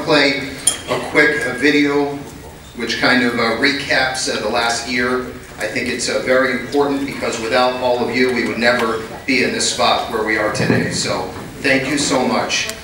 play a quick video which kind of recaps the last year. I think it's very important because without all of you, we would never be in this spot where we are today. So thank you so much.